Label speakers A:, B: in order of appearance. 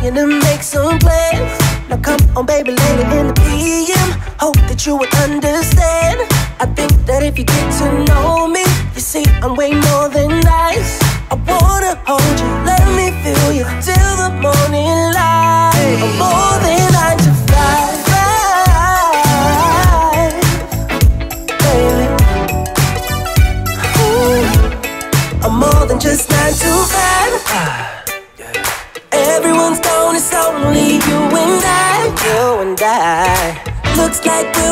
A: trying to make some plans. Now come on baby, later in the PM, hope that you would understand. I think that if you get to know me, you see I'm way more than nice. I wanna hold you, let me feel you till the morning light. I'm more than 9 to 5, baby. Ooh, I'm more than just 9 to 5. Everyone's gone, it's only you and I. Looks like